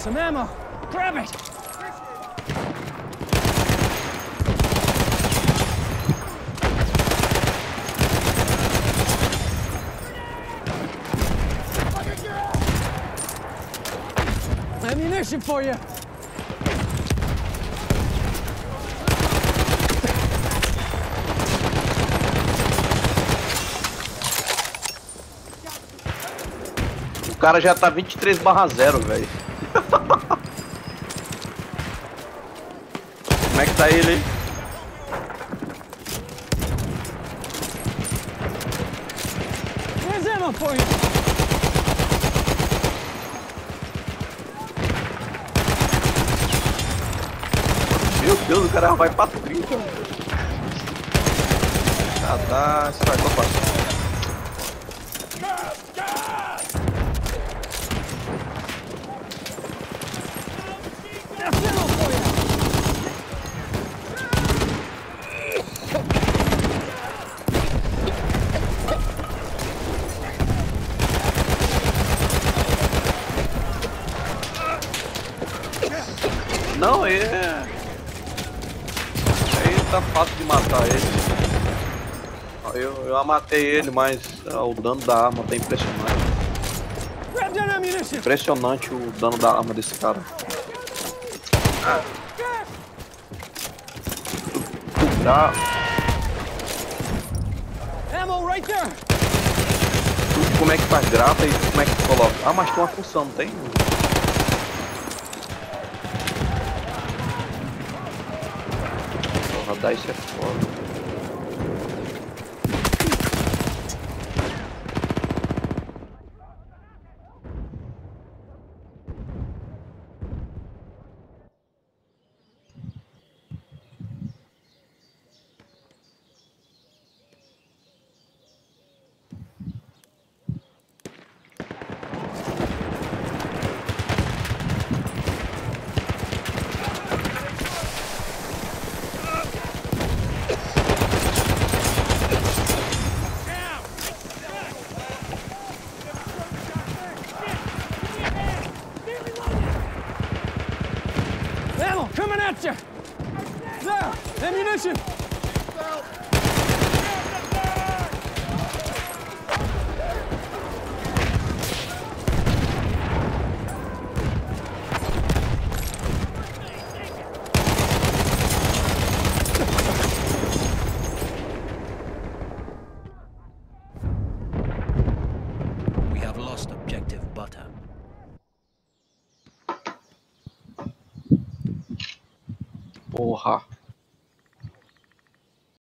Some ammo. Grab it. Ammunition for you. O cara já tá 23/0, velho. Como é que tá ele? There's ammo for you. Meu Deus, o cara vai pra 30. Tá, estragou bastante. Não, aí tá fácil de matar ele. Eu matei ele, mas o dano da arma tá impressionante. Impressionante o dano da arma desse cara. Como é que faz grata e como é que coloca? Ah, mas tem uma função, não tem? Rodar isso é foda. Coming at you! There! Ammunition! We have lost objective butter. Porra.